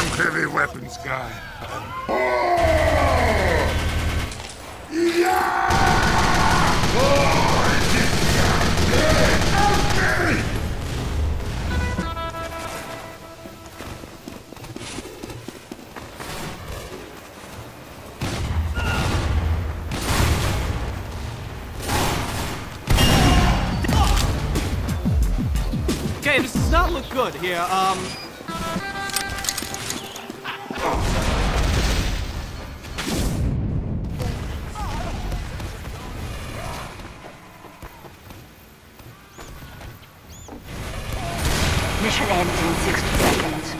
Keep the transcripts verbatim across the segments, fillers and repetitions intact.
damn heavy weapons guy. Okay, this does not look good here. Um. Mission ends in sixty seconds.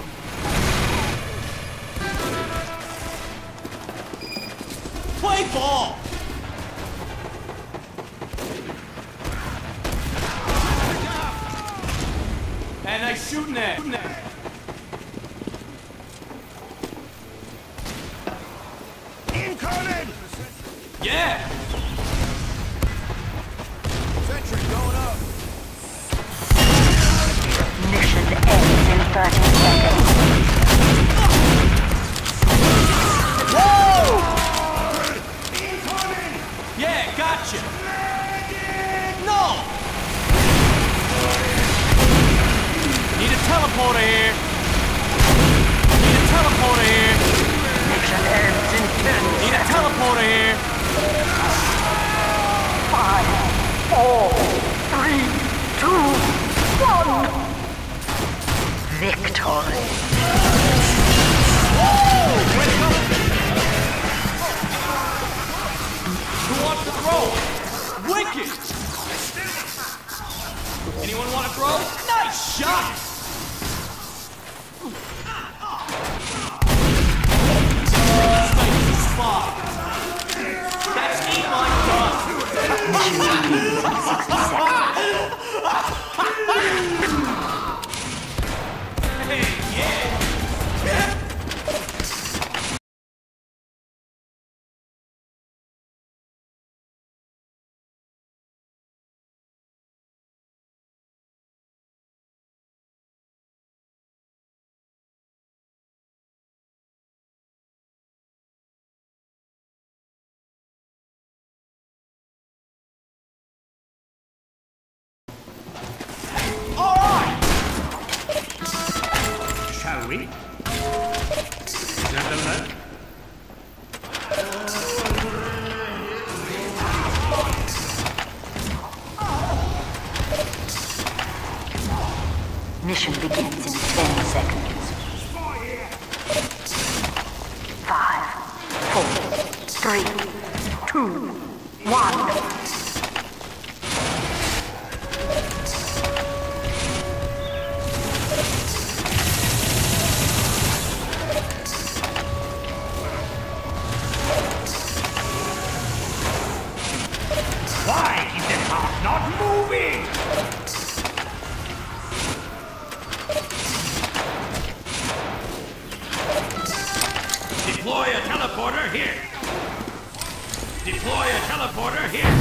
Play ball! And nice shooting there. Shooting there. Incoming! Yeah! Sentry going up. Mission ends in thirty seconds. Whoa! Yeah, gotcha! No! Need a teleporter here. Need a teleporter here. Mission ends in ten Need a seconds. teleporter here. Five, four, three, two, one. Victory. Who wants to throw? Wicked! Anyone want to throw? Nice shot! Nice spot. That's eight line done. Mission begins in sixty seconds. Hey, yeah! Shall we? Gentlemen? Mission begins in ten seconds. Five, four, three, two, one. Why is the heart not moving? Deploy a teleporter here. Deploy a teleporter here.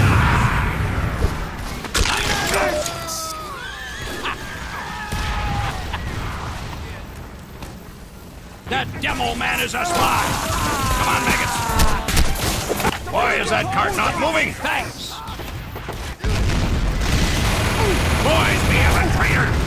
That demo man is a spy. Come on, maggots. Why is that cart not moving? Thanks. Boys, we have a traitor.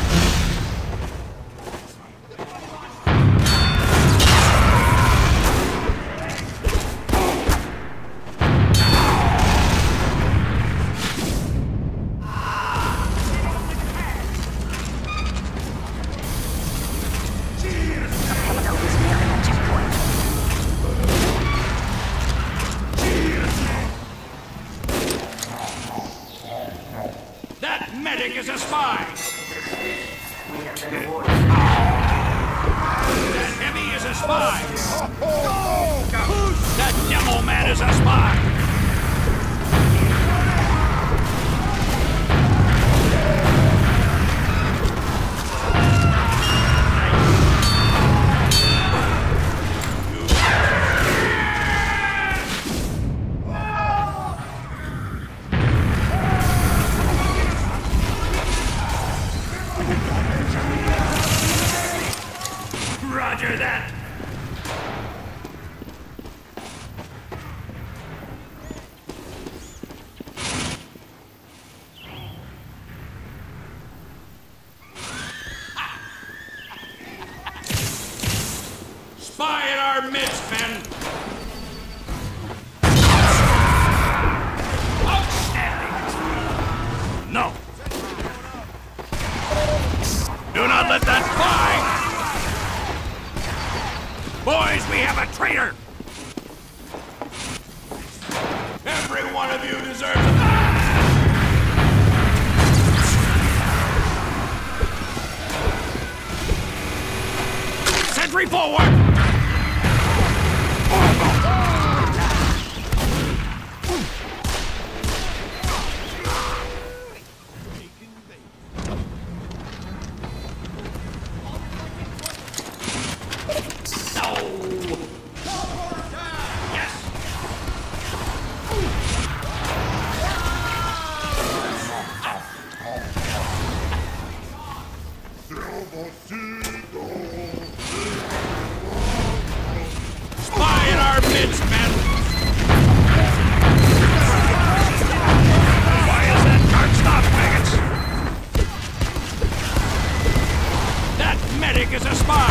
That medic is a spy! That heavy is a spy! That demo man is a spy! Roger that! our midst, men! Outstanding! No! Do not let that fly! Boys, we have a traitor! Every one of you deserves a... Sentry forward! Spy in our midst, men! Why is that cart stopped, maggots? That medic is a spy!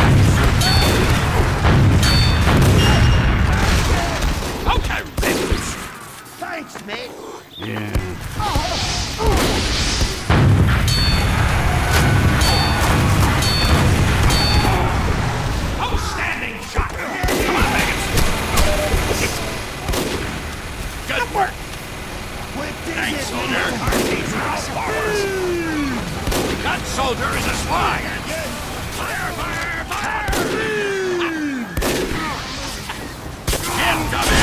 Okay, Thanks, mate. yeah. Outstanding shot! Come on, maggots! Good work! Thanks, soldier! That soldier is a spy! Fire, fire, fire! Incoming!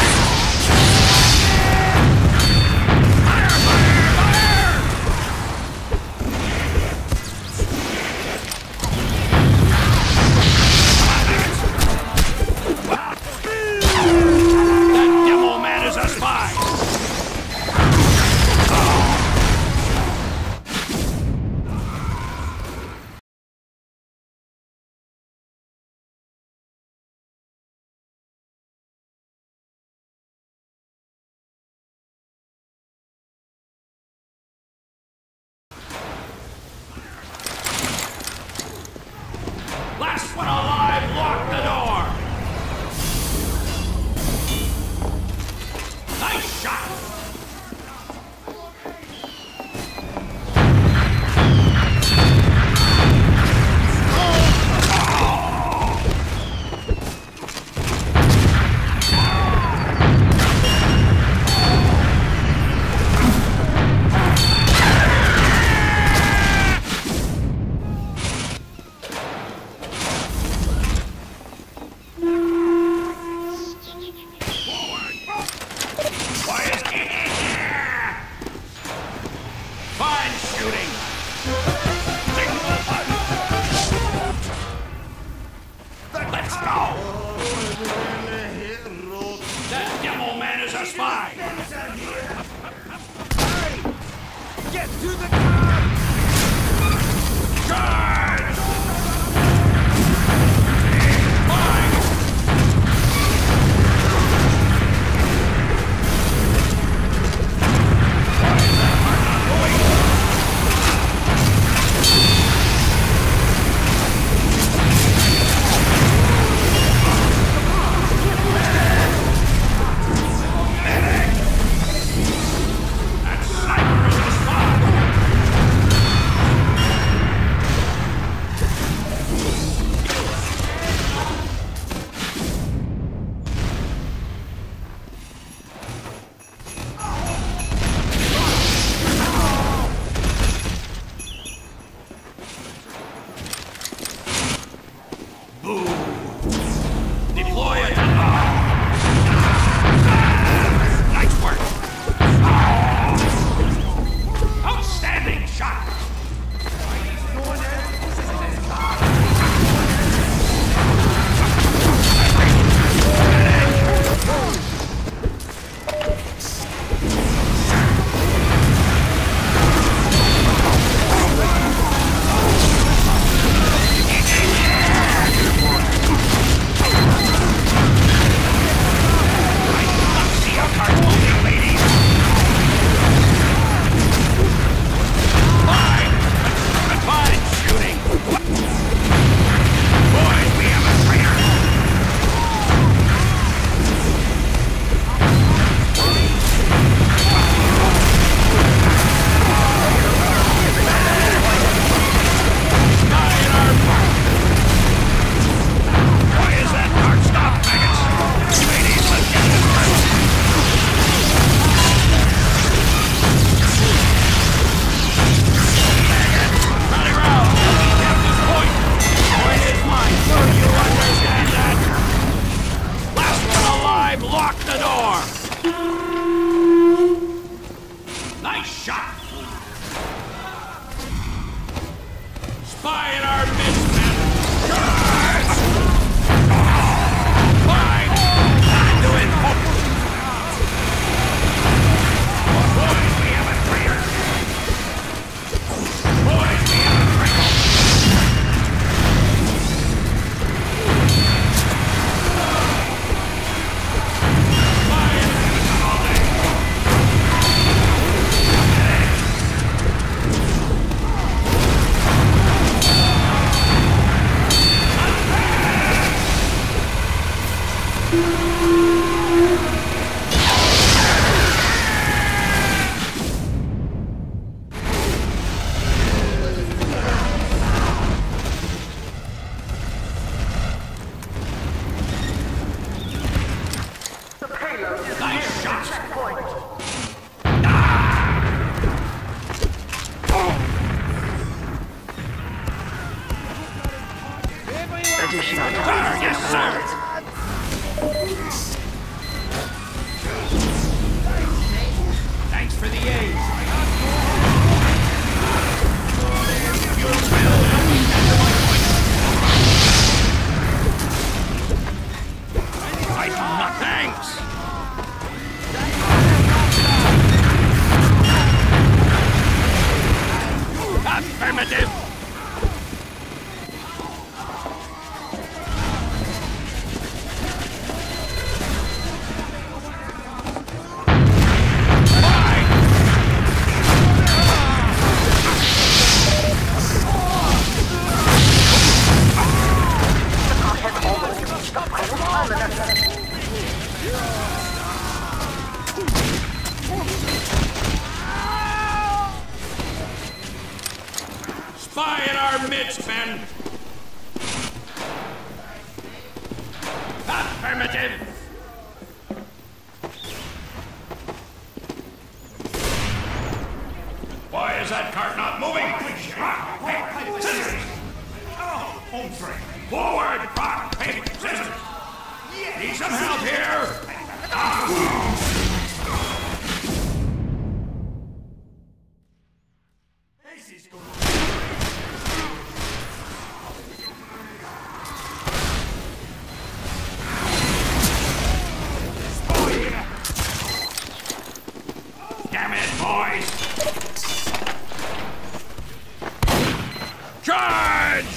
Nice shot! Spy in our midst, men! Charge! Fine! Not doing hope! Boys, we have a traitor! Boys, we have a traitor! Spy in all day! Nice shot! Additional Sir, time. yes, sir! Thanks for the aid. I do not thanks. Affirmative. Spy in our midst, men! Affirmative! Why is that cart not moving? Rock, paper, scissors! Oh, homeframe! Forward! Rock, paper, scissors! Need some help here? Damn it, boys! Charge!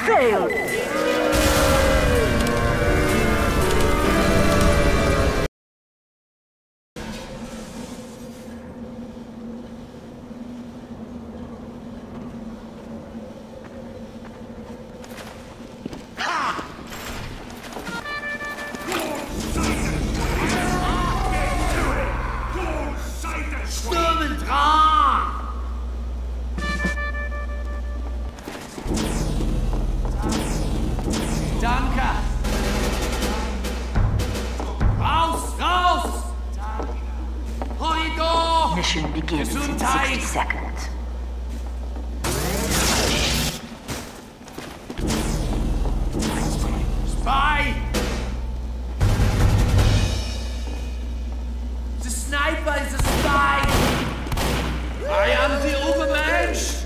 failed. Danke! Raus, raus! Korridor! Mission begins in Gesundheit! sixty seconds. Spy! The sniper is a spy! I am the Übermensch!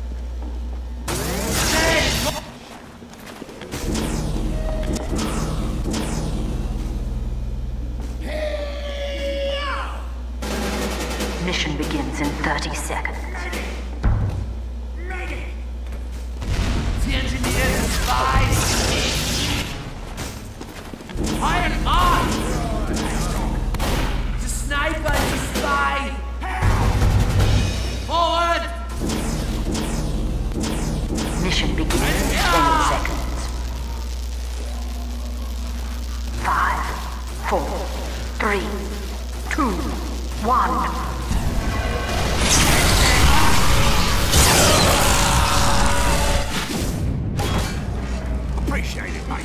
Schnell! Mission begins in thirty seconds. The engineer is a spy! Iron on! The sniper is a spy! Forward! Mission begins in twenty seconds. Five, four, three, two, one. Appreciate it, mate.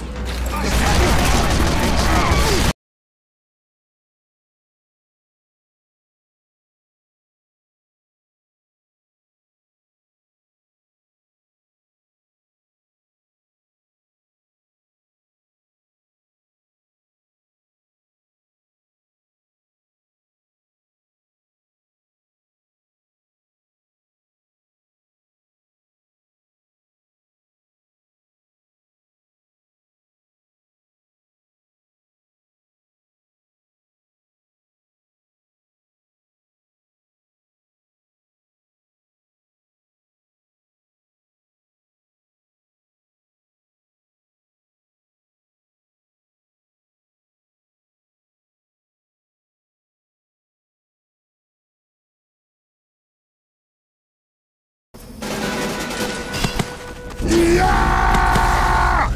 Yeah!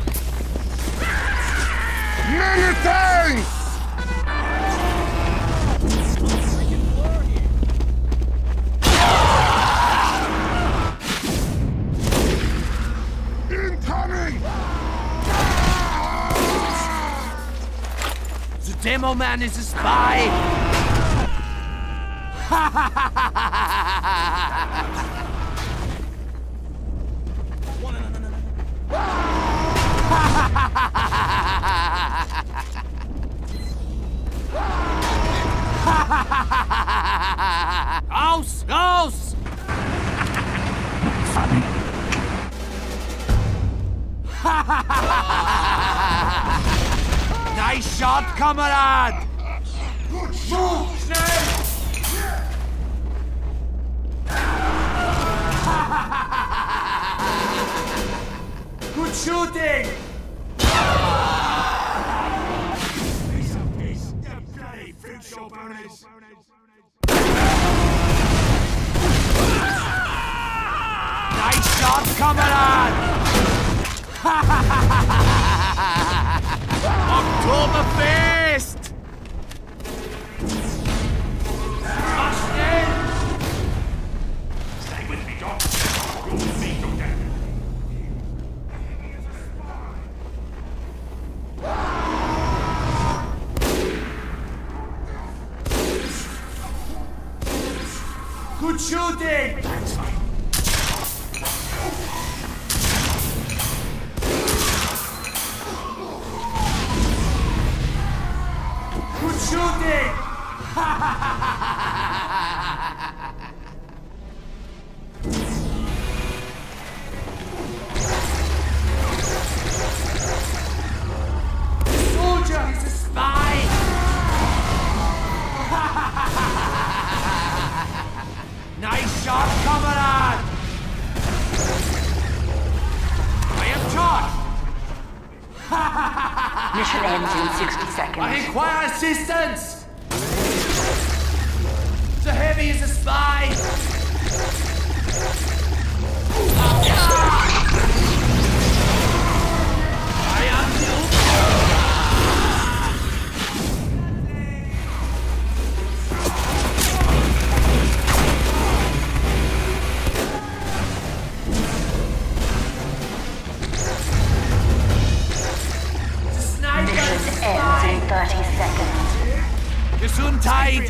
Many thanks! Incoming! The demo man is a spy! Raus! Raus! Nice shot, Kamerad! Move, schnell! Good shooting! Piece of piece, you bloody fruit shop owners! Nice shot, Kamerad! Oktoberfest! Mach schnell! Stay with me, Doc. You're with me, Doctor. Good shooting! Good shooting! Soldier is a spy! Nice shot, Kamerad! I am ends in sixty seconds. I require assistance! The heavy is a spy! I am the Mission ends in thirty seconds. Gesundheit!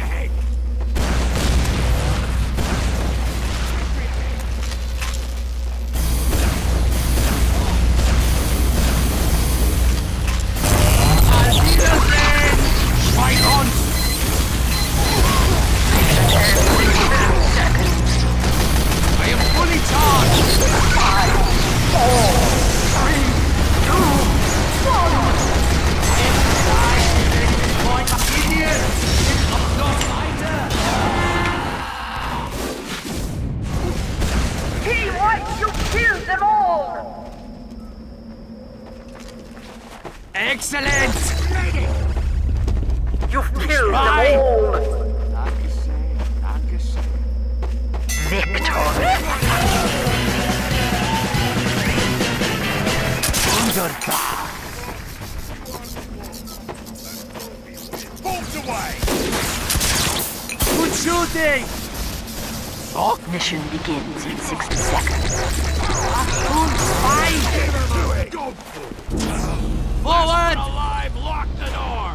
Fight on! I am fully charged! Five, four, three, two, one. Like an idiot! It's noch weiter! T. White, you killed them all! Excellent! You've killed Bye. them all! Victory! Wunderbar! Bolts away! Good shooting! Oh, Mission begins in sixty seconds. good fight! Go! Forward! Alive! Lock the door!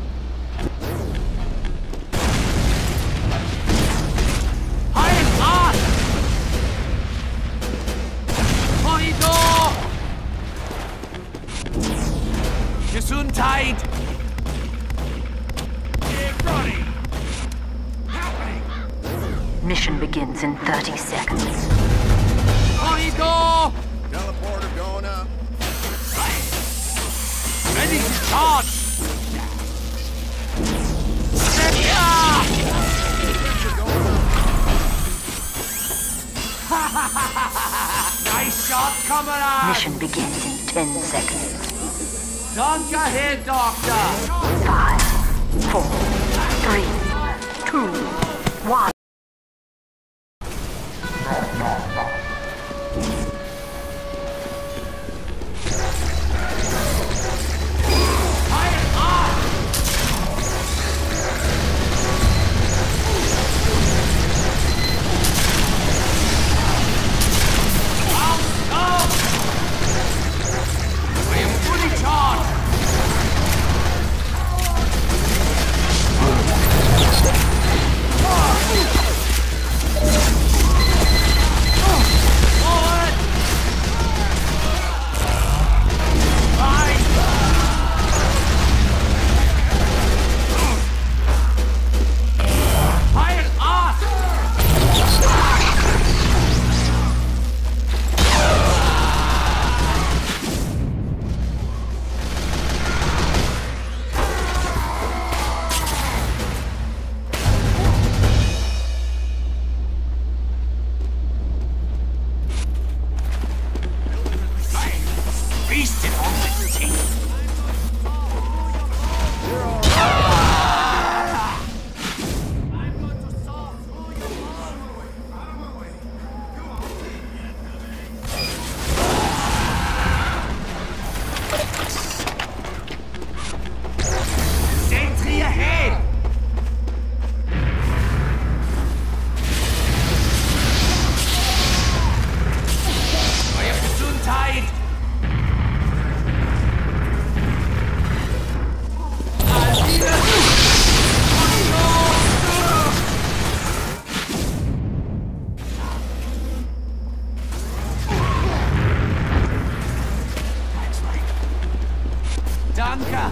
Heil an! Korridor! Gesundheit! Get ready! Happening! Mission begins in thirty seconds. Korridor! Teleporter going up. Ready to charge! Yeah! Nice shot, comrade! Mission begins in ten seconds. Danke, Herr Doctor! Five, four, three, two, one. I am fully charged! Forward! Right! Heil an! Feasted on the teeth! Sentry ahead! I have Gesundheit! Danke!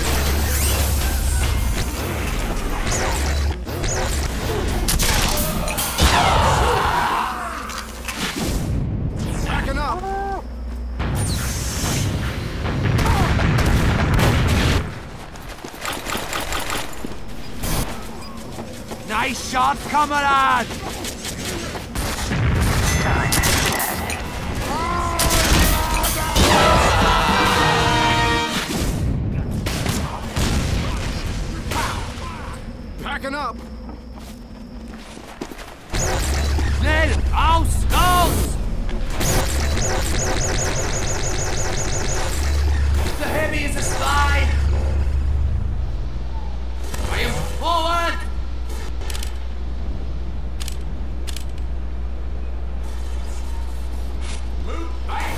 Backing up! Nice shot, comrade! backing up. Schnell! Raus! Raus! The heavy is a spy! I am forward! Move back!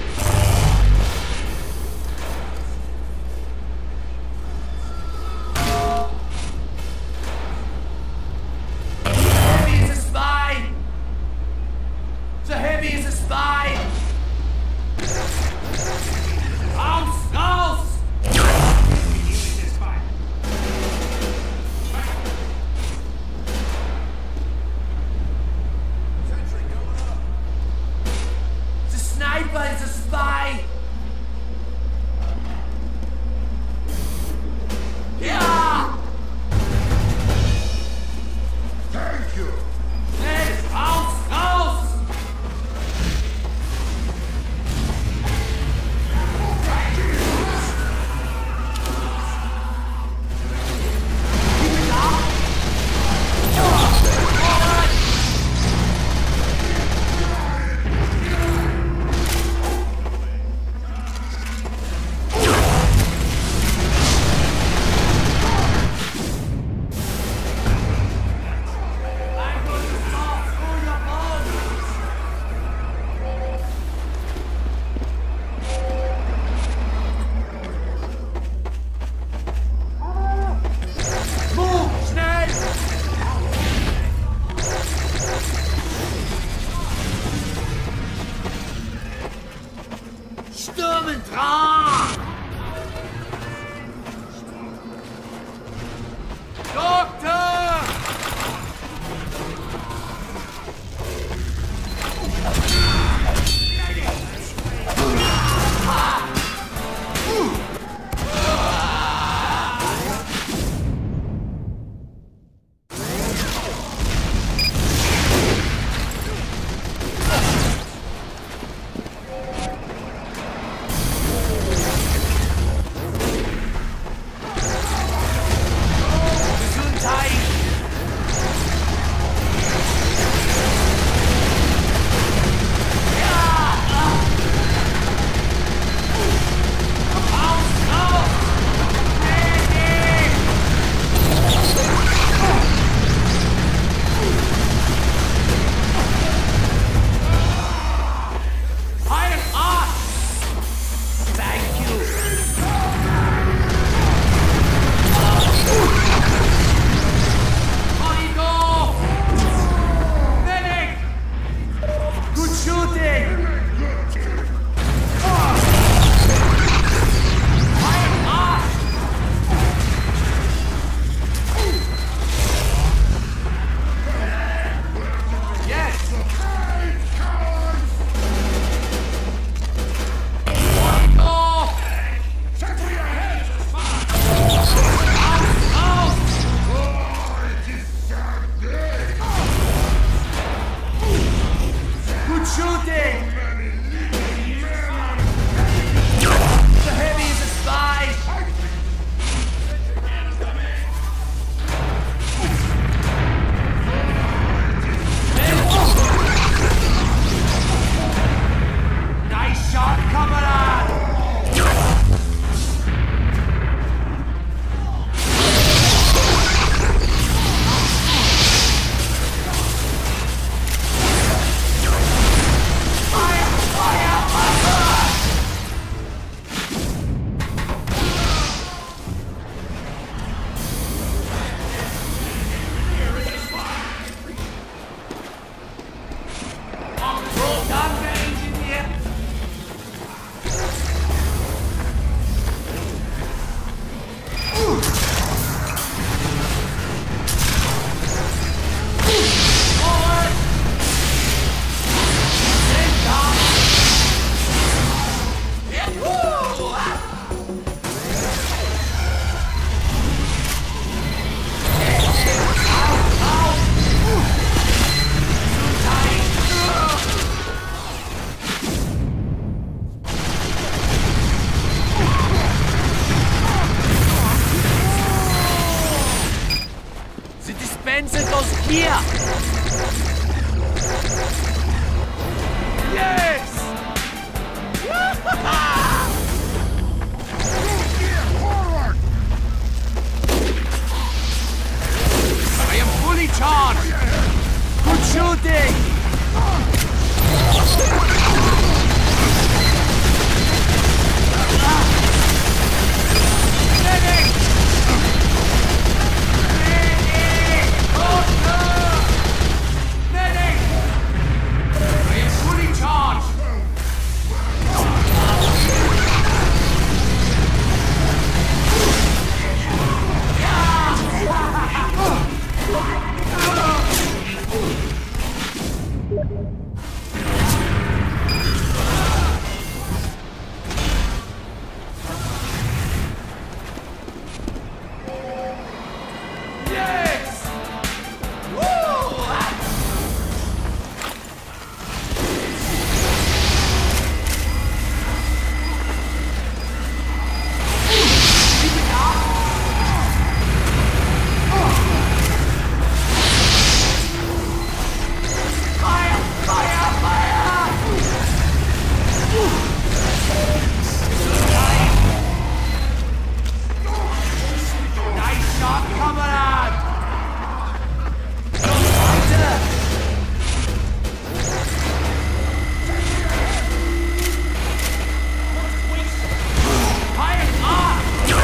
The heavy is a spy! The heavy is a spy! Raus! Raus! The sniper is a spy! Yeah! Thank you! Schnell! Raus! Raus! I'm going to stop through your bones! Move! Schnell! Stürmen dran! Doktor! Gesundheit! Raus! Raus! Heil Arsch! Thank you! Origo! Medic! Good shooting! Heil Arsch! Yes! Origo! Center your heads! Raus! Good shooting! The heavy is a spy! Nice shot, comrade! Fire! Yes! I am fully charged! Good shooting! Medic! Medic! Oh no! Medic! I am fully charged! Yes! Woo! Fire! Fire! Fire! Nice shot, comrade! Weiter! Fire on!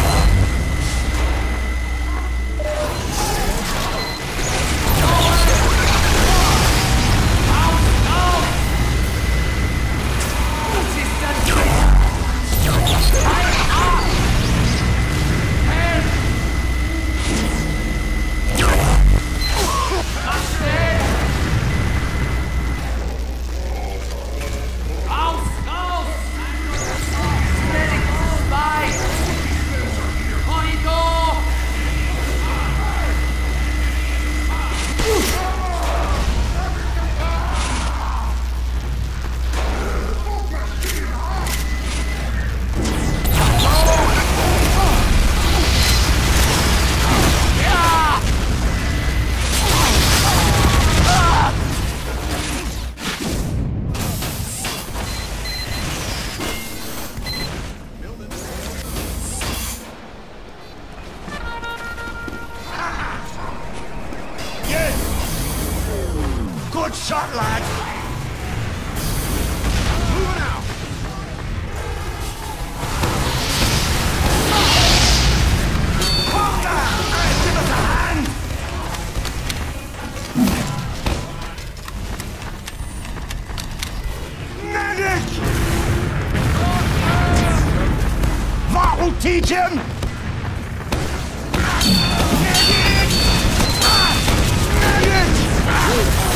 Good shot, lad! Moving out! Conker! Hey, give us a hand! Medic! That will teach him! Medic! Medic!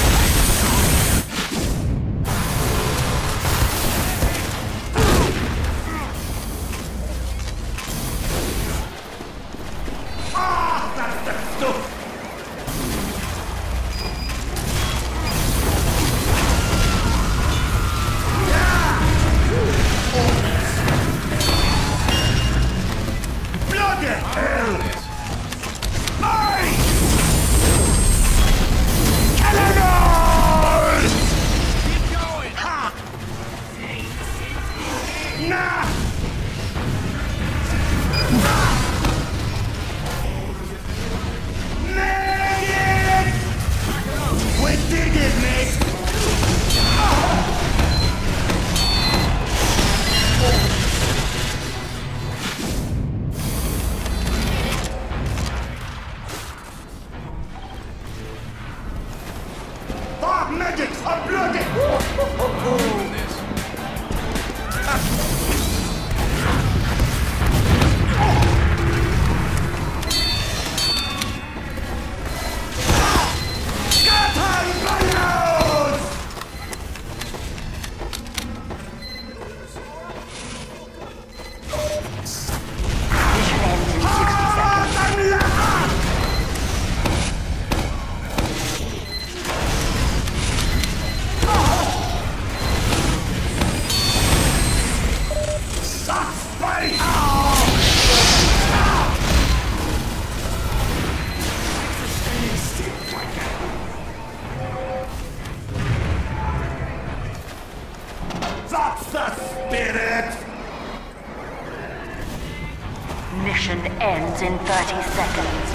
Medics are bloody! ends in thirty seconds.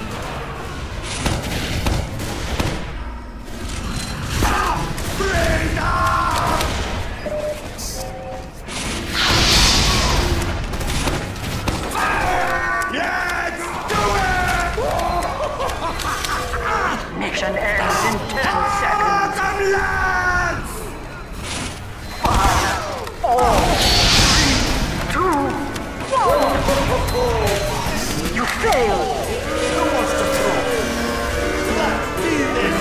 Mission ends in ten seconds. Five, four, three, two, one. You failed. Who wants to throw? Let's do this.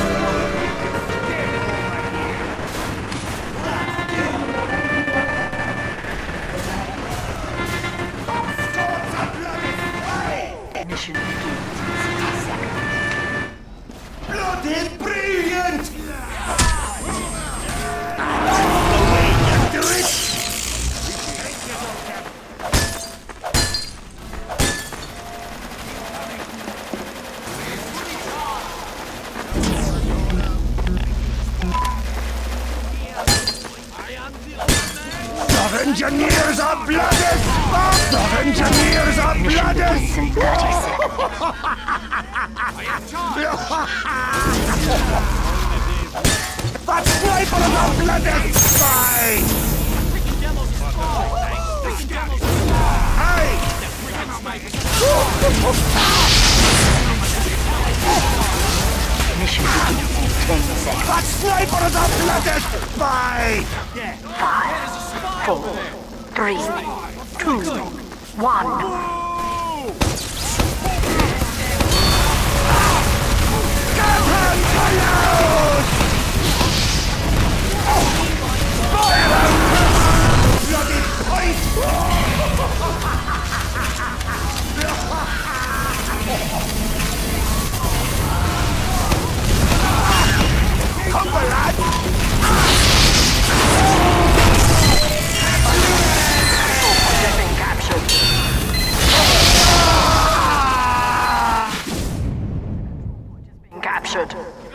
Mission begins in sixty seconds. Bloody brilliant! The way you do it! The engineers are blooded! The engineers are Mission blooded! begins in thirty seconds. That sniper is a bloody spy! Hey! Mission begins in ten seconds. That sniper is a bloody spy! Five, four, three, two, one. Bloody point! Come on, lad! They've been captured. Been captured.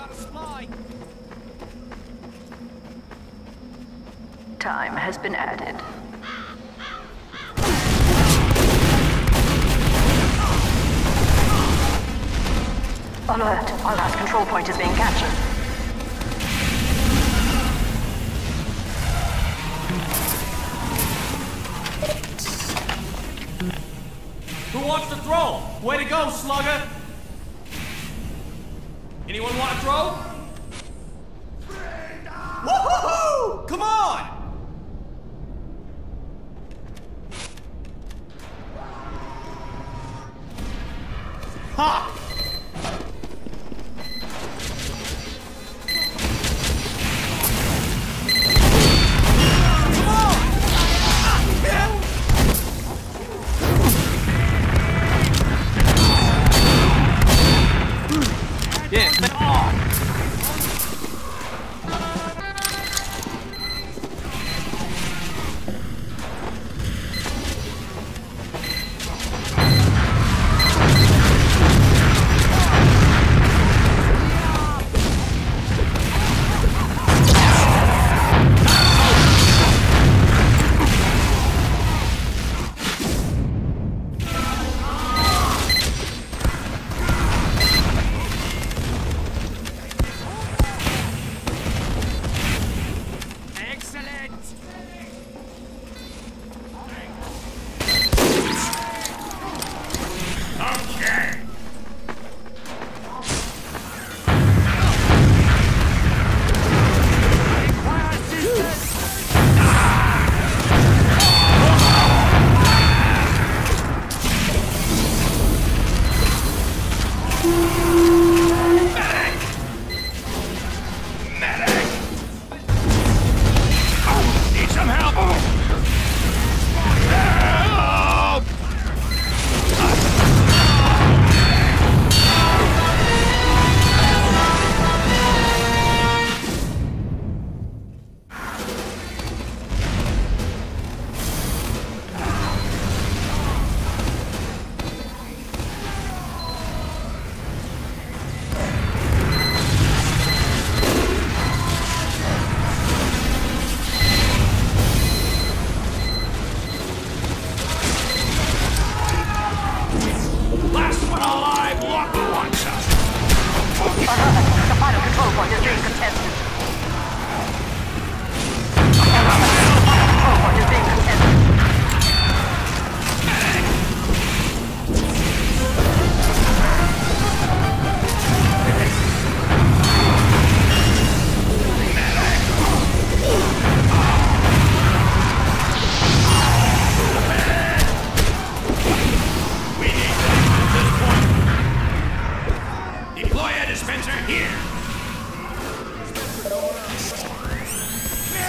Time has been added. Alert! Our last control point is being captured. Who wants to throw? Way to go, slugger! Anyone want to throw? Woohoo! Come on! Ha! Yeah, man. Oh.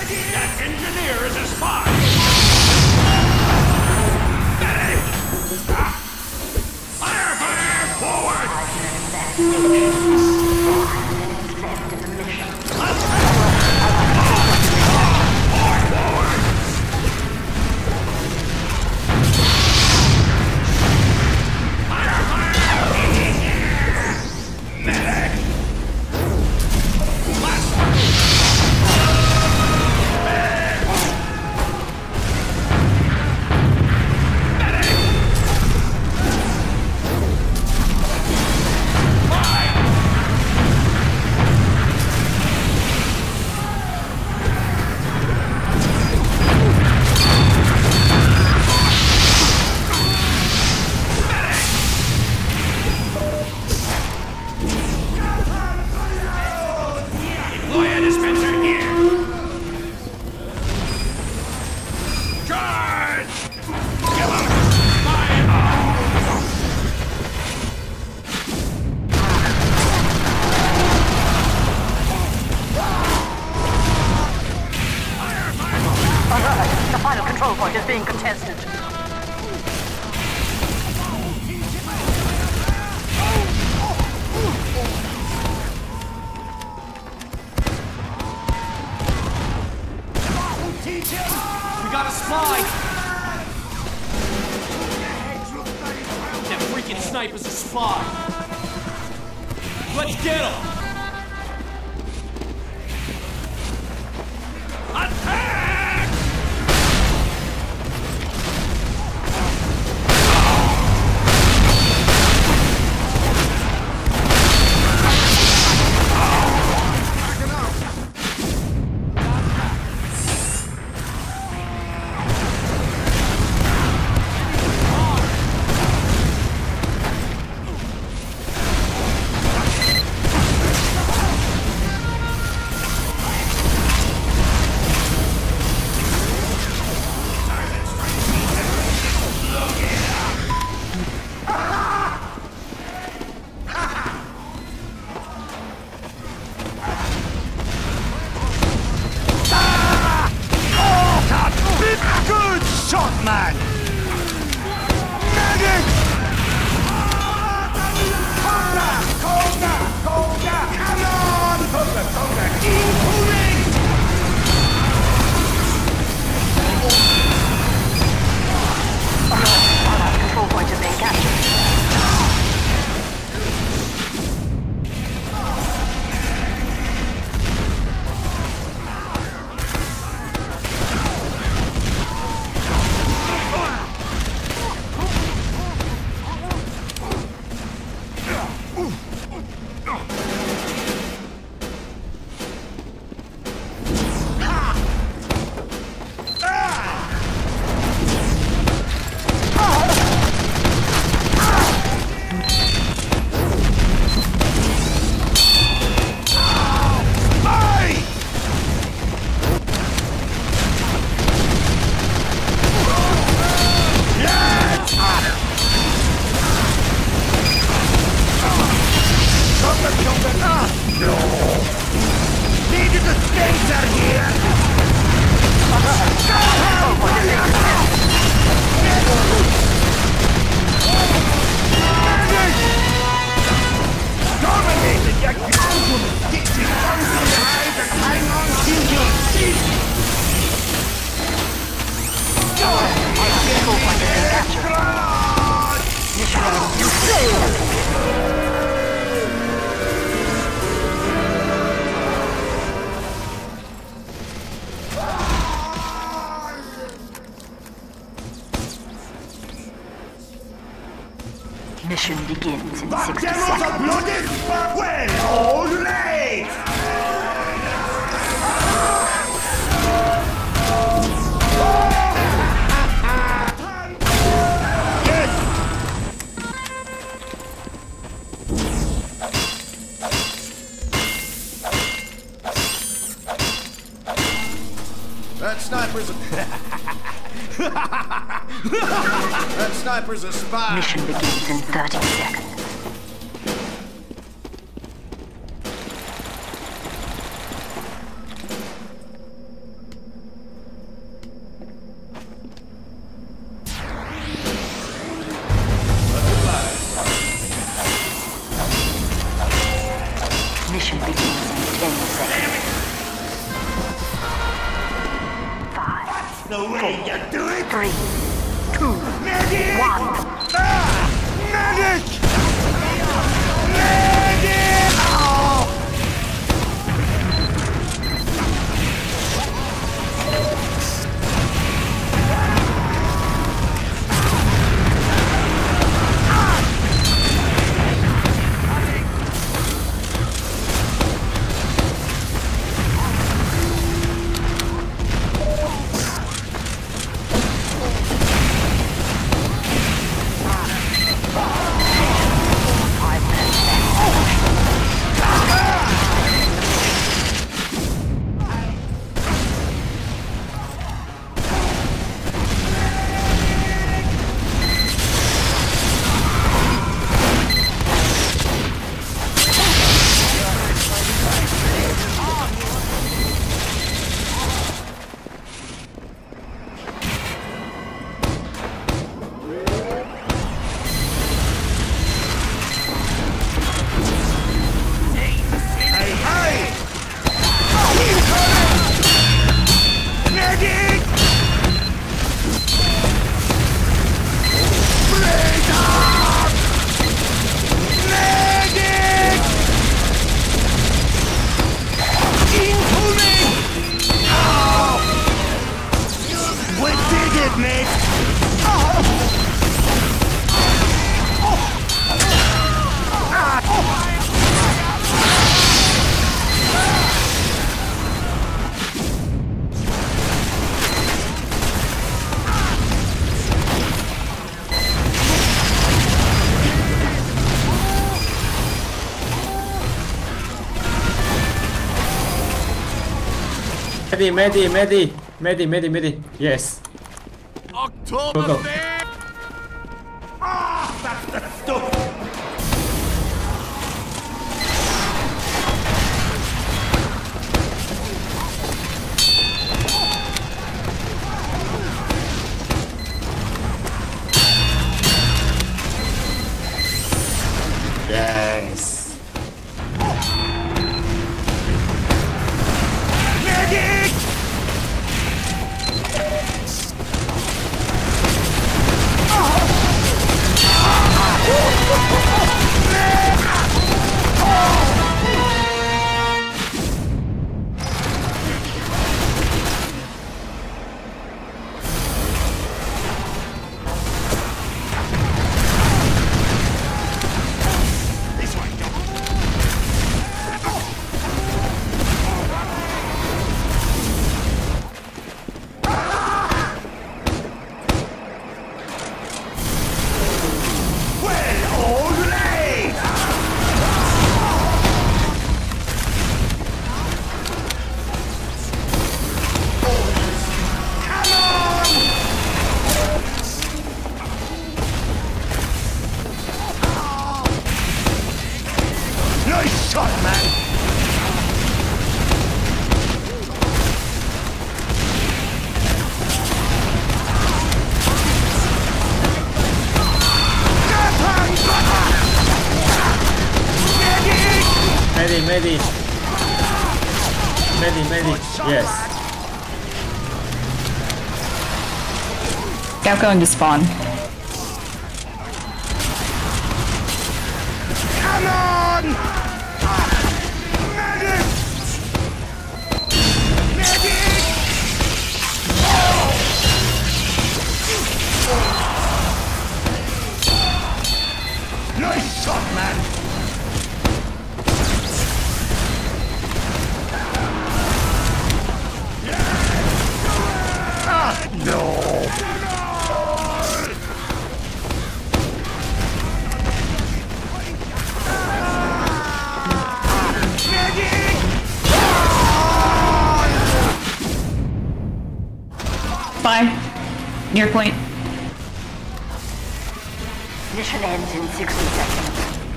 That engineer is a spy! Medic! Ah. Fire, fire! Forward! Left in the mission. Forward, forward! Fire, fire! Medic! Last one! Deploy a dispenser here! Charge! Give 'em fire! Alert! The final control point is being contested. We got a spy! That freaking sniper's a spy! Let's get him! Attack! Good shot, man! Medic! Cobra! Cobra! Cobra! Come on! Cobra! Cobra! Incoming! Alert! Control point is being captured. Mission begins in sixty Demos seconds. are blooded, but well, old late! That sniper's a... that sniper's a spy. Mission begins in thirty seconds. the way you do it! Three, two, Medic! one. Ah! Medic! Medic! Oh! Medi, Medi, Medi, Medi, Medi, Medi. Yes. October Go, go. fifth! Ah, that's the stuff! Yes. Medic! This way, Doc. Well, all right! Come on! Nice shot, man! Medi, Medi. Medi, Medi. Yes. Scout going to spawn. Come on! Medic! Medic! Nice shot, man! Ah, no! Bye. Near point. Mission ends in sixty seconds.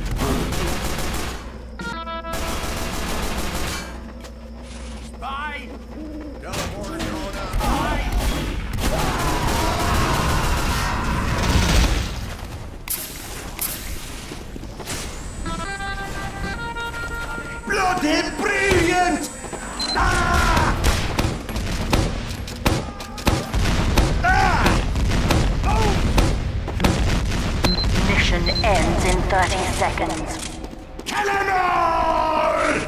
Bye! Teleporter going up. Bloody brilliant! Ah! seconds. Kill 'em all!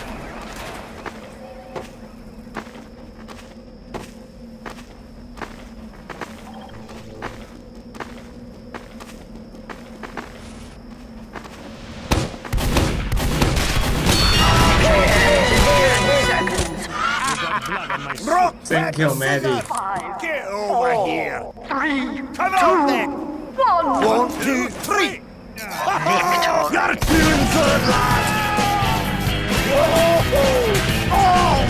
Rock, Thank you, Maddie. Five, get over here. three, Come on then. one. One, two, three. Victory. You're doing good, lad. Whoa, oh.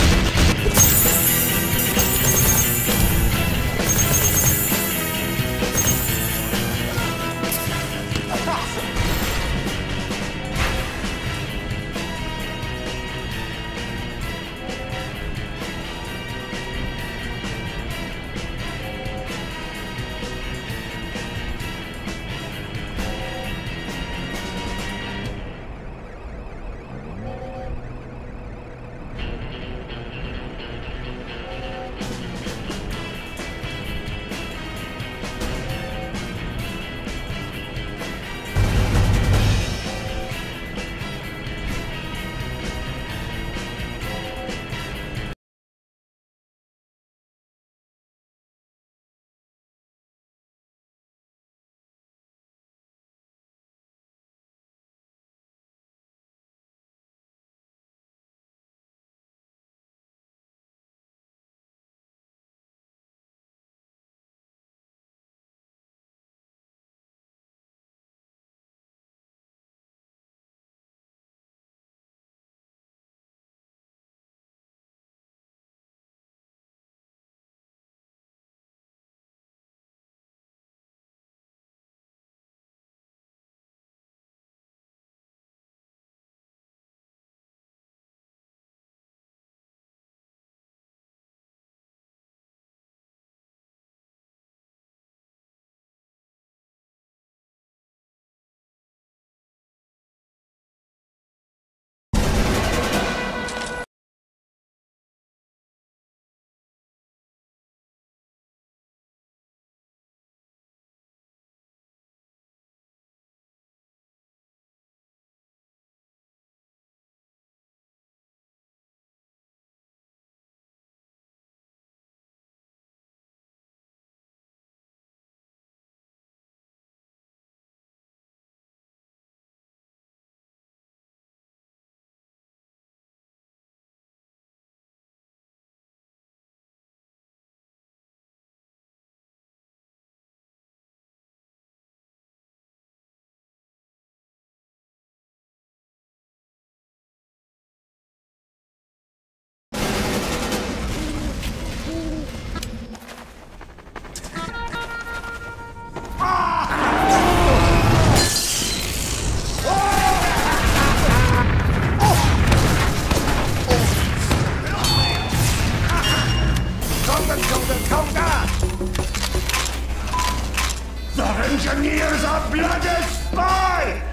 Engineers are bloody spy!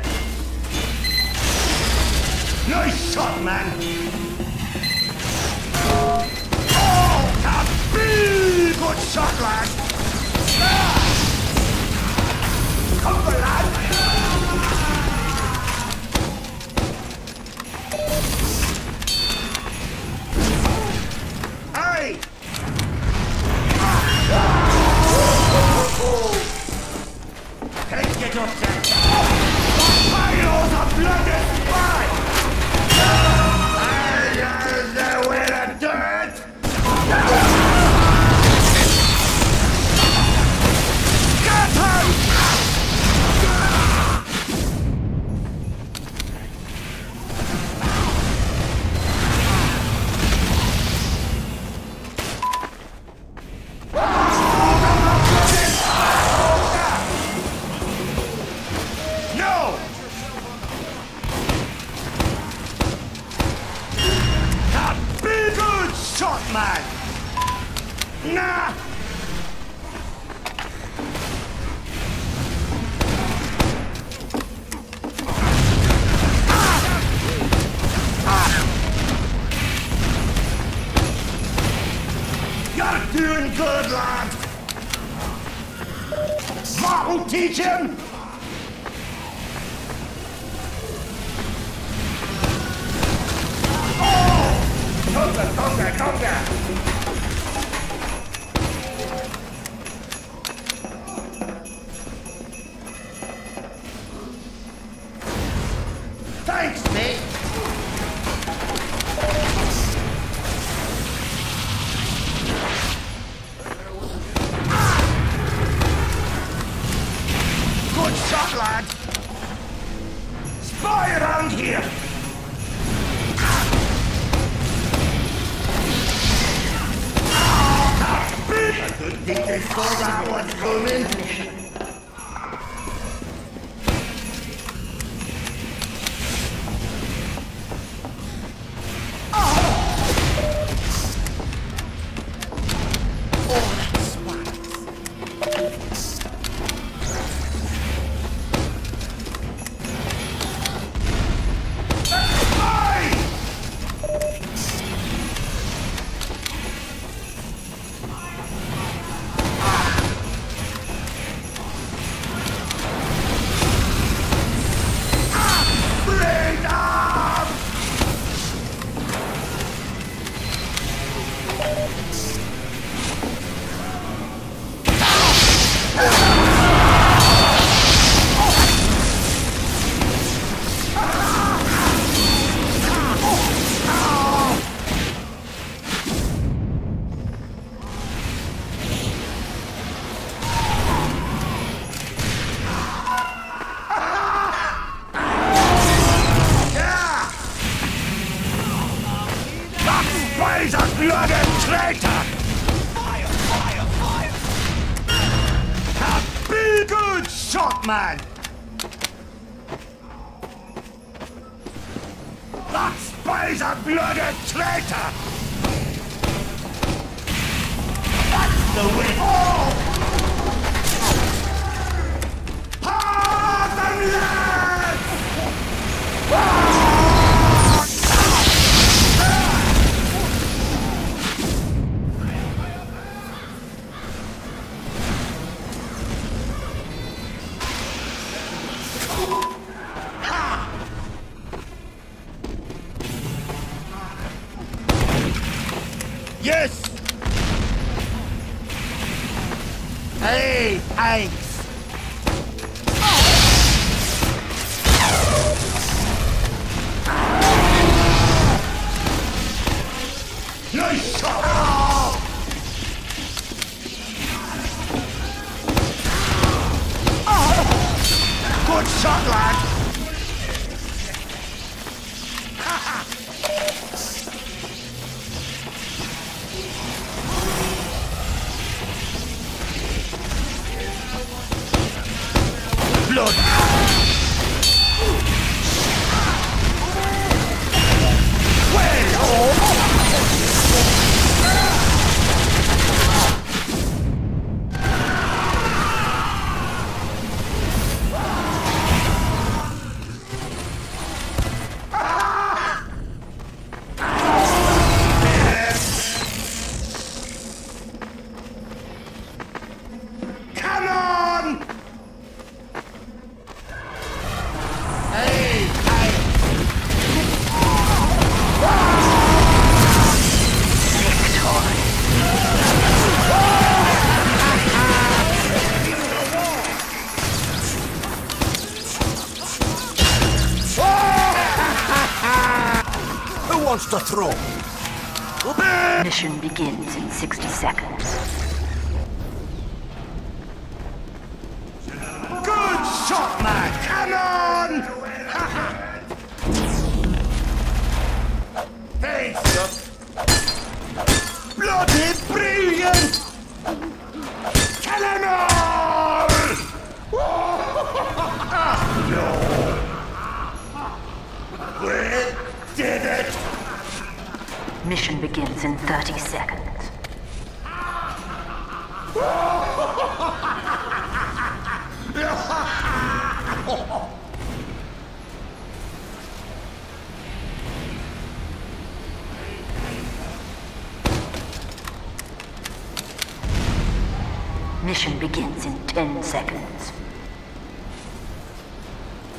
Nice shot, man! Oh, Kabee! Good shot, lad! Cover, lad! Hey! Take it yourself! Piles of bloody spy! There's the way to do it! Get him! No! Kabee! Good shot, man! Nah! You're doing good, lad! That'll teach him! Conga, conga, conga! Thanks, mate! Good shot, lad! Spy around here! I didn't think they saw that one coming! He's a bloody traitor! Fire, fire, fire! A big good shot, man! That spy's a bloody traitor! That's the way! Oh! Hard and lads! Oh! Yes! Hey, thanks! Nice shot! Oh! Oh! Good shot, lad! Blood! Well, oh! Come on! Hey, hey. Who wants to throw? Mission begins in sixty seconds. Good shot, man! Come on! Thanks. Bloody brilliant! Kill 'em all! No! We did it! Mission begins in thirty seconds. Mission begins in ten seconds.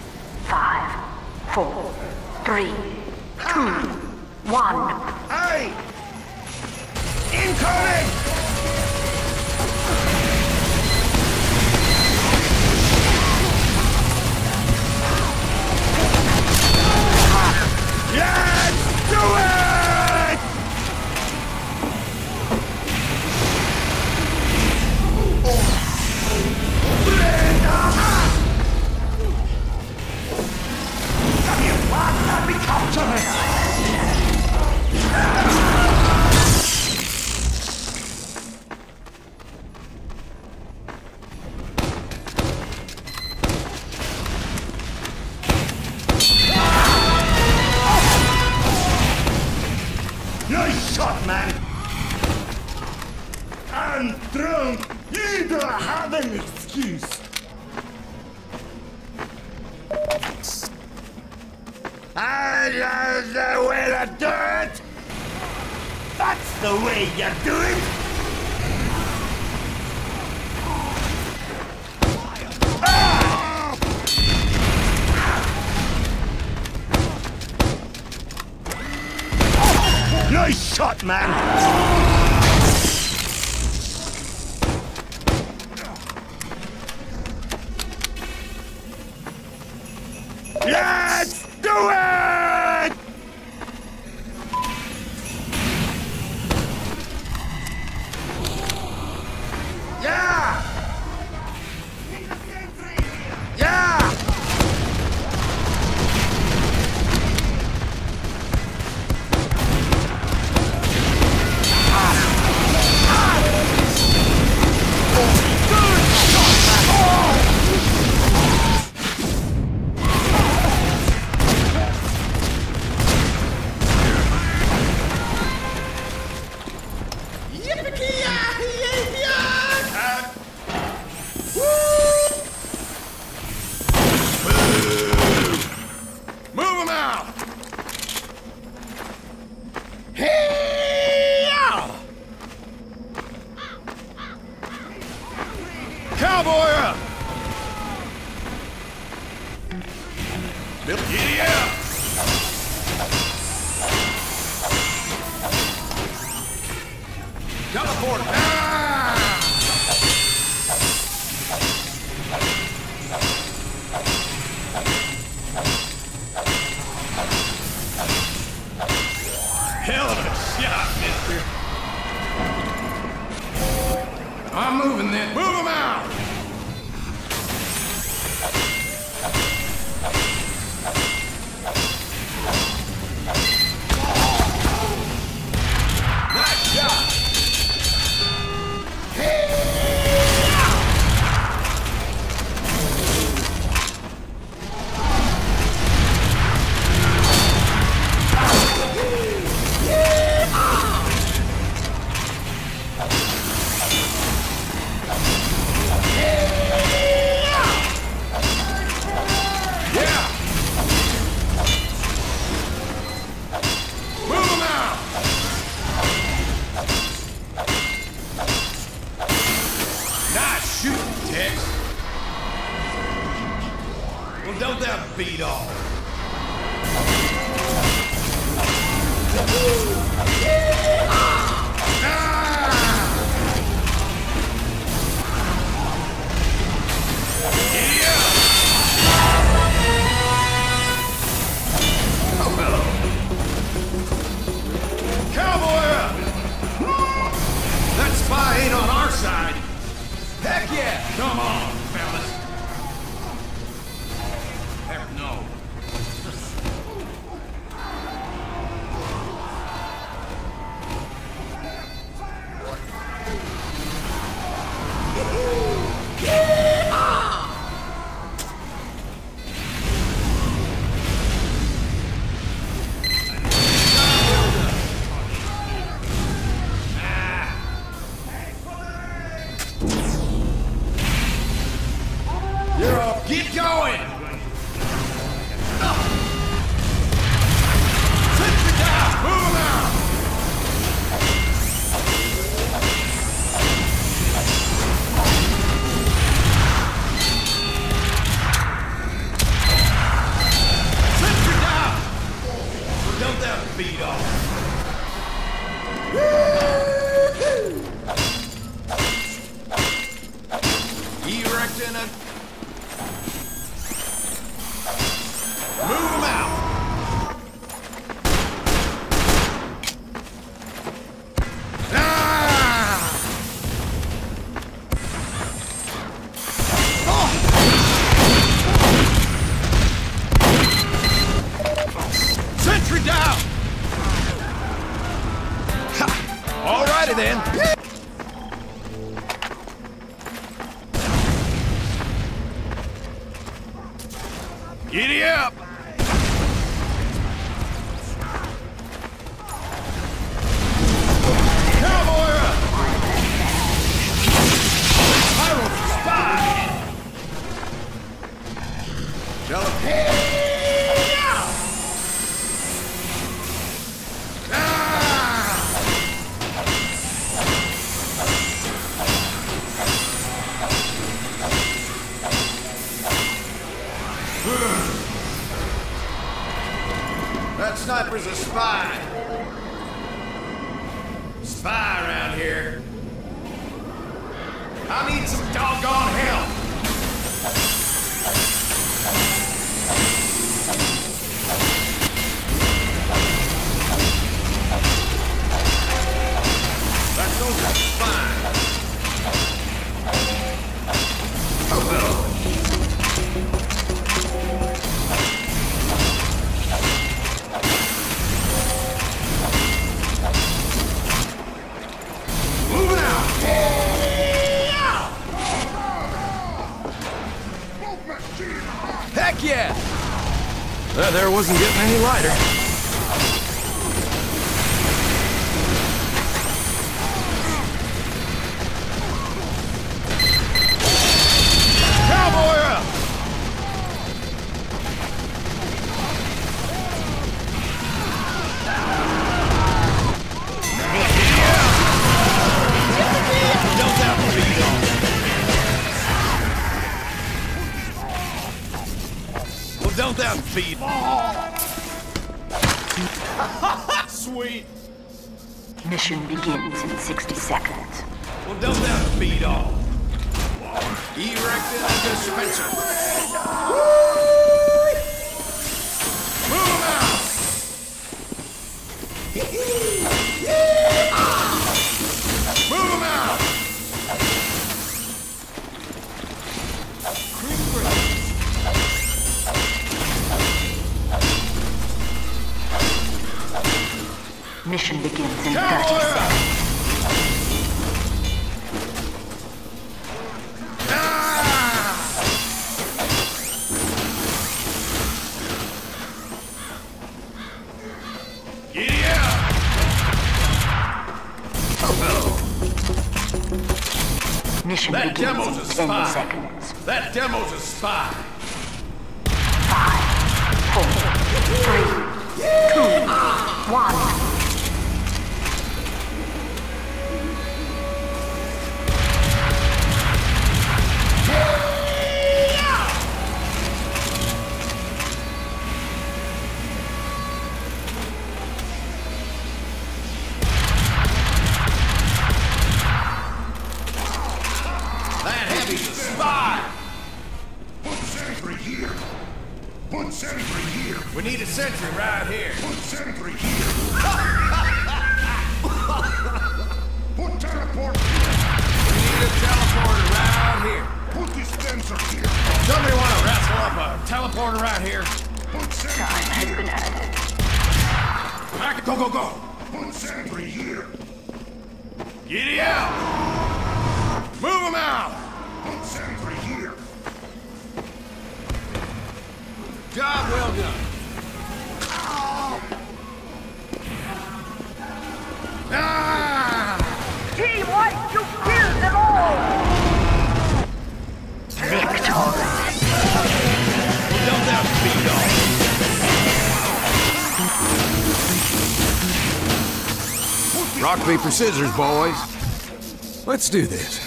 Five, four, three, two, one. Hey! Nice shot, man. I'm drunk. You don't have an excuse. I know the way to do it. That's the way you do it. Ah! Nice shot, man. Let's do it! Yeah! Yeah! Cowboy up! Giddy up! Teleport! Ah! Hell of a shot, mister. I'm moving then. Move him out! Nice shot! Well, don't that beat off? Cowboy up! That spy ain't on our side. Heck yeah! Come on, fellas. Heck no. You're off. Keep going! Sentry down! Move him out! Sentry down! Don't that beat off? Erecting a Move him out! Ah! Oh! Sentry down! Ha! All righty then. Giddy up! Harper's a spy. Spy around here. I need some doggone help. That soldier's fine. Oh, well. Moving out. Heck yeah! That there wasn't getting any lighter. Cowboy up! Don't have to be gone. Well, don't that feed. Sweet. Mission begins in sixty seconds. Well, don't that feed all. Erected a dispenser. Move 'em out. Move 'em out. Mission begins in Cowboy thirty up. seconds. Giddy up! Oh, Mission that begins demo's a in ten spy. seconds. That demo's a spy. Five, four, three, two, one. That heavy's a spy. Put sentry here. Put sentry here. We need a sentry right here. Put sentry here. Put teleport here. We need a teleporter right here. Put dispenser here. Somebody want to wrestle up a teleporter right here? Put sentry Time has here. been added. Back, go, go, go. Put sentry here. Giddy out. Move 'em out. Put sentry here. Job well done. Ah! Team White, you killed them all! Victory! Well, don't that feed off. Rock, paper, scissors, boys. Let's do this.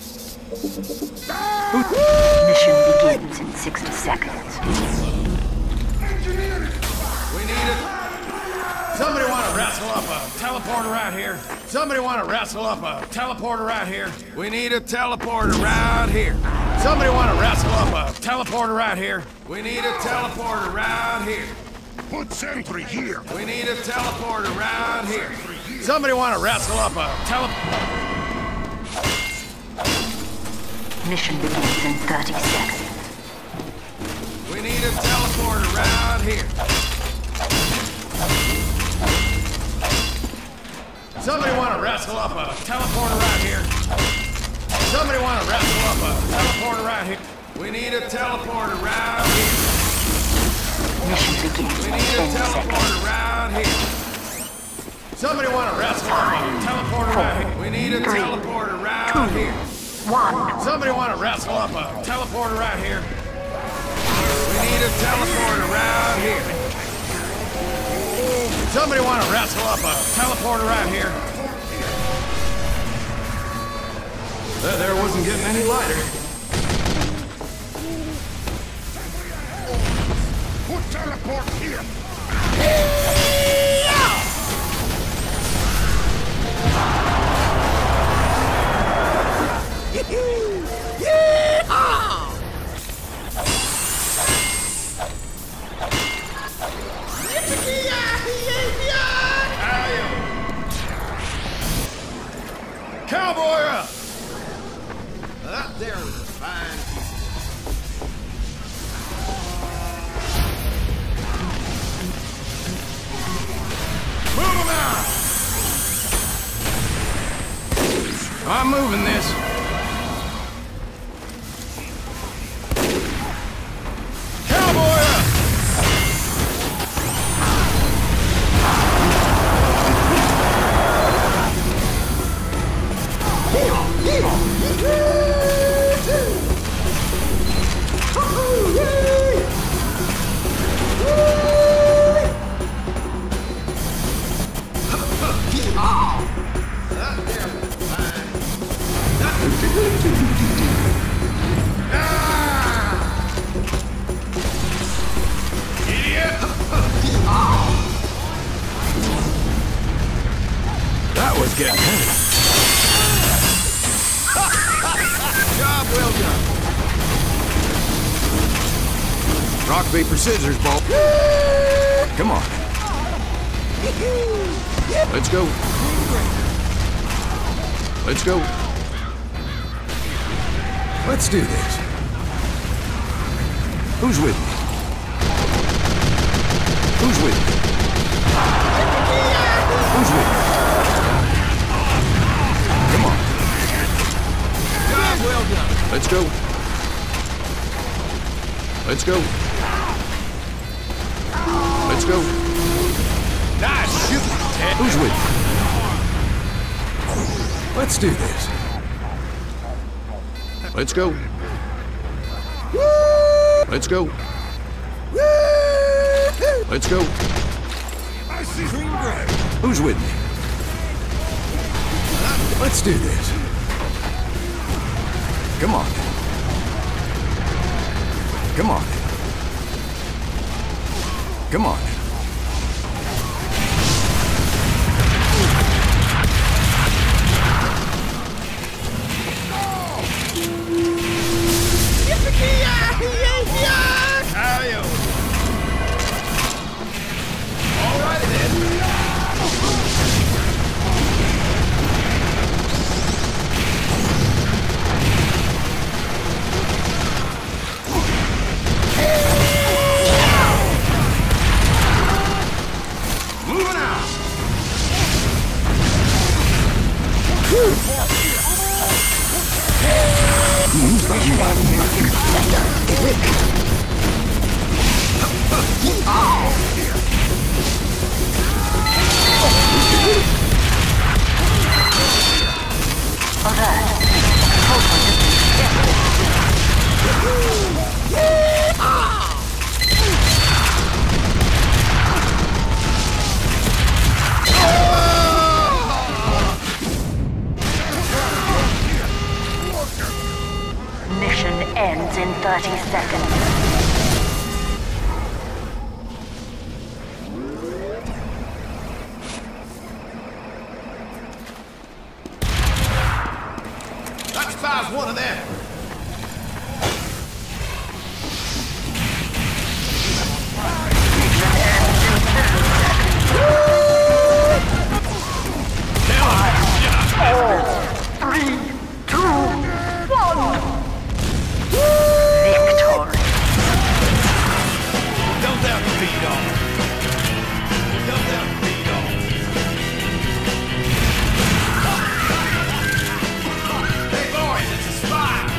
Mission begins in sixty seconds. We need it. Somebody want to wrestle up a teleporter right here? Somebody want to wrestle up a teleporter right here? We need a teleporter right here. Somebody want to wrestle up a teleporter right here? We need a teleporter right here. Put sentry here. We need a teleporter right here. Somebody want to wrestle up a tele... Mission begins in thirty seconds. We need a teleporter right here. Somebody want to wrestle up a teleporter right here? Somebody want to wrestle up a teleporter right here? We need a teleporter right here. Mission begins We in need a ten seconds. teleporter right here. Somebody want to wrestle up a teleporter right here? We need a Three, teleporter right two, here. One. Somebody want to wrestle up a teleporter right here? We need a teleporter right here. Somebody want to wrestle up a teleporter right here? That there wasn't getting any lighter. Put teleport here. Cowboy up! That there was a fine piece of... Move him out! I'm moving this. Cowboy up! That was getting heavy. Job well done. Rock, paper, scissors, ball. Come on. Let's go. Let's go. Let's do this. Who's with me? Who's with me? Who's with me? Come on. Job well done. Let's go. Let's go. Let's go. Nice shooting, Ted. Who's with me? Let's do this. Let's go. Let's go. Let's go. Who's with me? Let's do this. Come on. Come on. Come on. All right, then. Moving out. Mission ends in thirty seconds. That spies one of them. Three, two, one. Victory. Don't doubt the beat on. Don't doubt the beat on. Hey boys, it's a spy.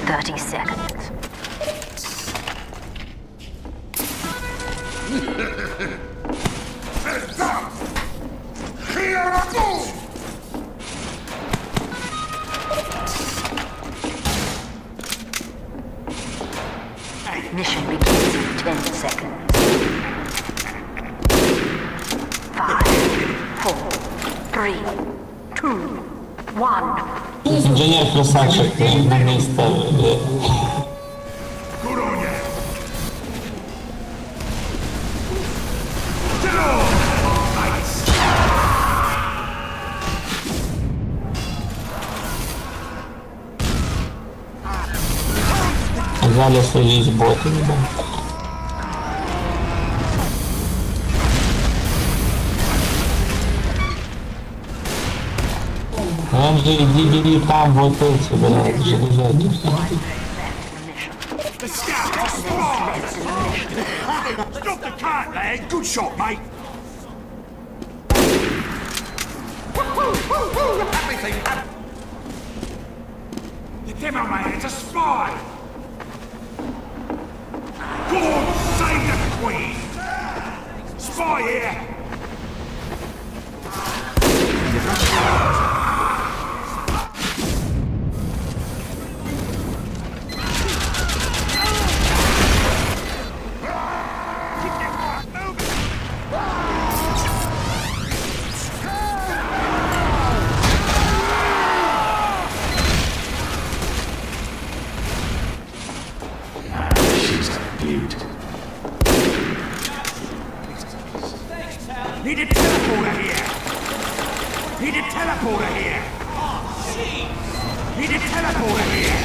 thirty seconds. Mission begins in ten seconds. Five, four, three, two, one. Инженер красавчик, на место. Взяли следить боты, да. Он же иди, бери там вот эти, блядь, железяки. Stop the cart, lad! Good shot, mate! Everything up! The demo man, it's a spy! God save the Queen! Spy here! Need a teleporter here! Need a teleporter here! Need a teleporter here!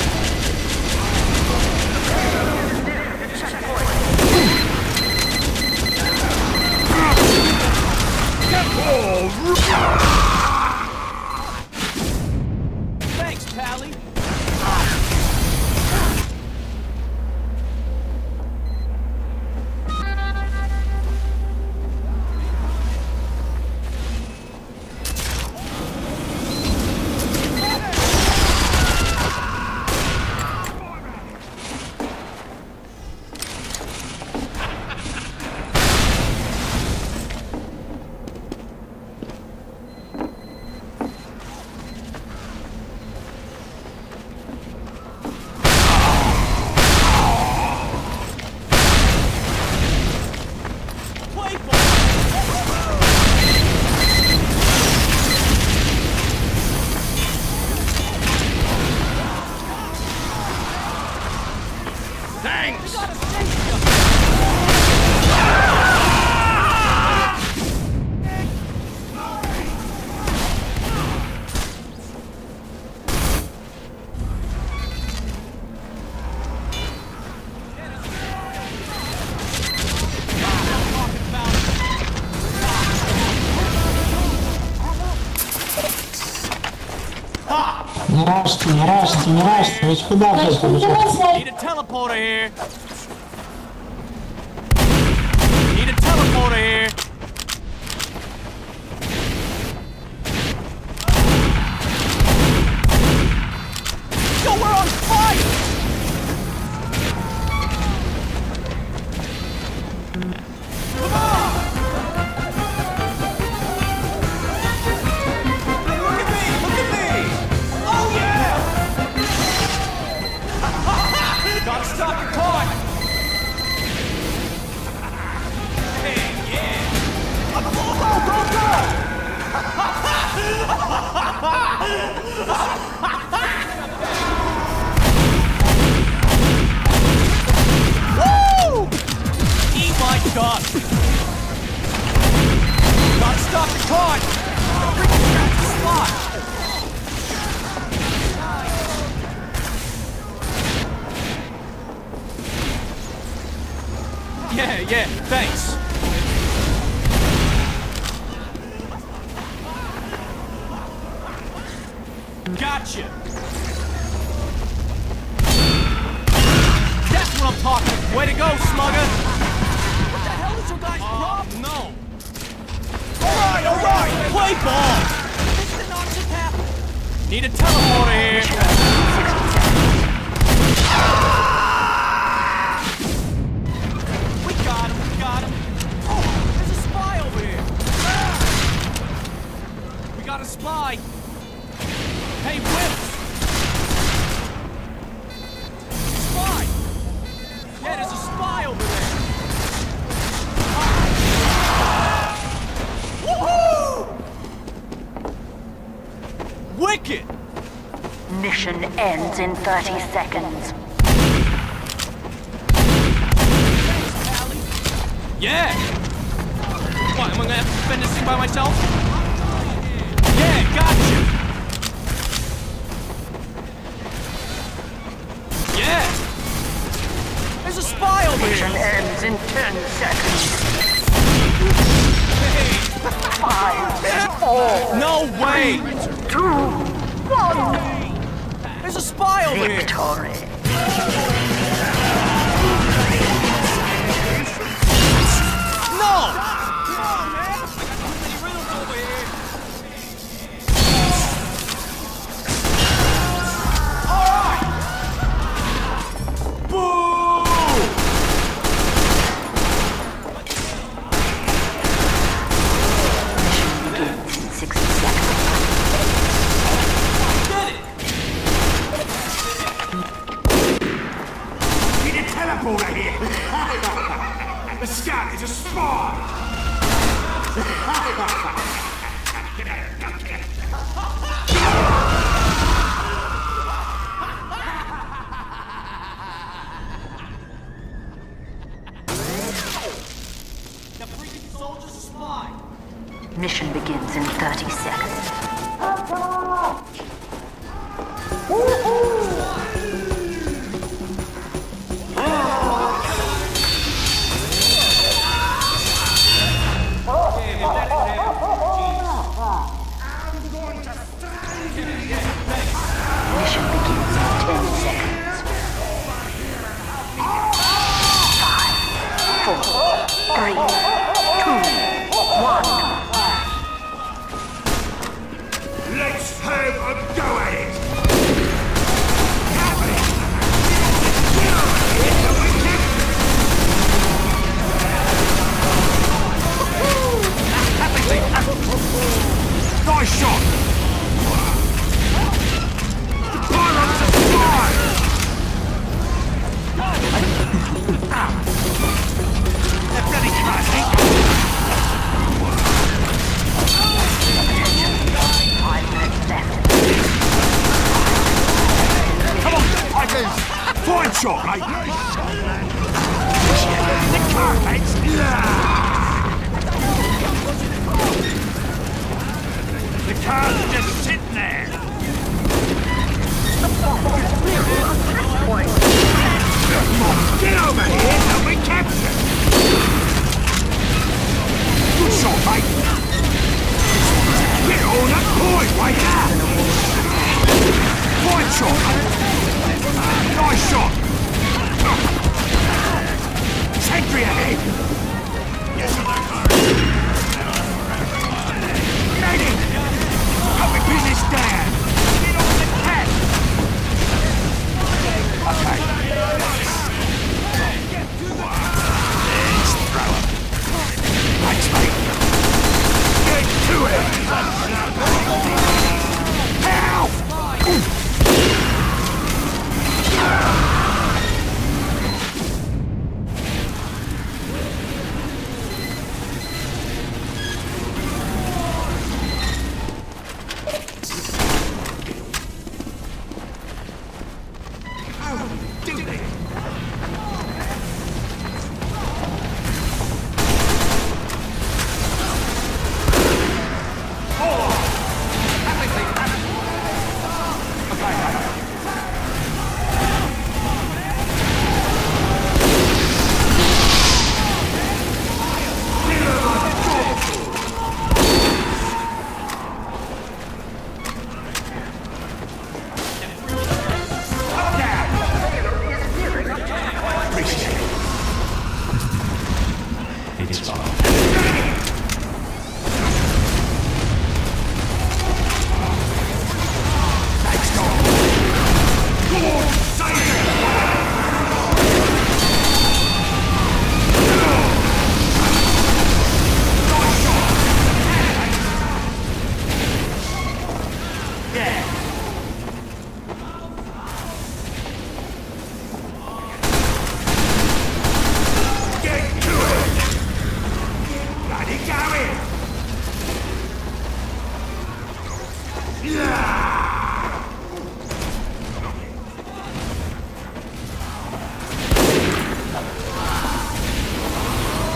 Thanks, Pally. Не рашьте, не рашьте, не рашьте, ведь куда просто бежать? Need a teleporter here. Need a teleporter here. Yo, we're on fire! Come on! Look at me! Look at me! Oh yeah! Gotta stop the cart! Hey, yeah! Go, go, go! Woo! Eat my gut! Gotta stop the cart! Freaking scratch the spot! Yeah, yeah, thanks. Gotcha. That's what I'm talking about. Way to go, Slugger. What the hell is your guys' problem? No. All right, all right. Play ball. This did not just happen. Need a teleporter here. We got him, we got him. Oh, there's a spy over here. We got a spy. Hey, Whips. Spy. Yeah, there's a spy over there. Woohoo! Wicked! Mission ends in thirty seconds. Yeah! What, am I gonna have to defend this thing by myself? Yeah, gotcha! Yeah! There's a spy over Mission here! ends in ten seconds. Hey. Five, four, No way! two, one. There's a spy over here! Victory. No! Come on, man! I got too many riddles over here! Alright! Boo! Begins in sixty seconds. Did it! Need a teleporter here! The scout is a spy! The freaking soldier's a spy! Mission begins in thirty seconds. Mission begins in ten seconds. Five, four, three, two, one. Let's have a go at it! Nice shot! The pylons are flying! They're bloody crazy! Five minutes left. Come on, fighters! Fine shot, mate! The carpets! The cars are just sitting there! Come on, get over here and we capture! Good shot, mate! Get on that point, right now! Fine shot, mate! Nice shot! Sentry ahead! Medic! Cut the business down! Get on the cat! Okay. Let's throw him. Thanks, mate. Get to it! Ow!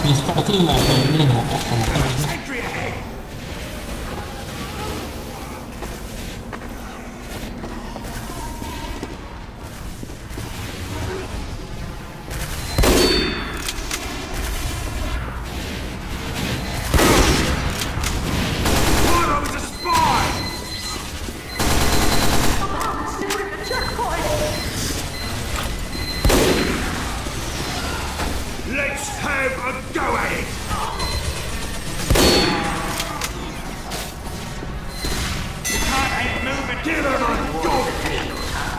Mi sta prima femmina. Sentry ahead! Let's have a go at it! You can't ain't moving. Give him a dog kill!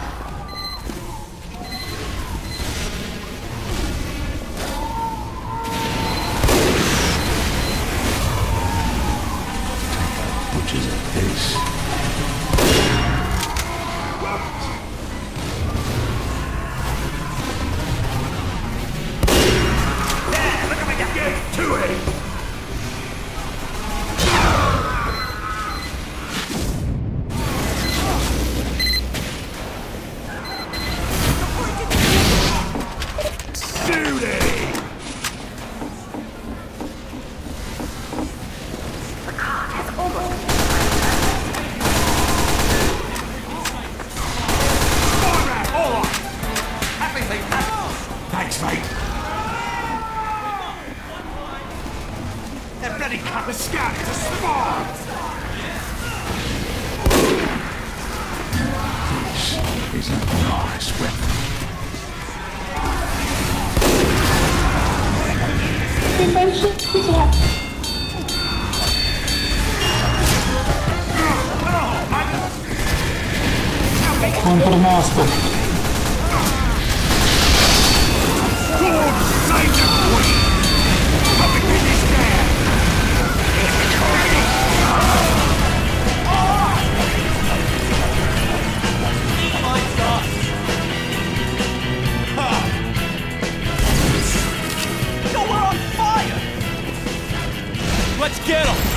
Butchers at this. Get to it! Duty! The car has almost... Alright, alright! Happy feet, happy. Thanks, mate. That bloody copper scout is a spawn! This is a nice weapon. Contromaster. Save the queen! Up and get this down! Yo, we're on fire! Let's get him!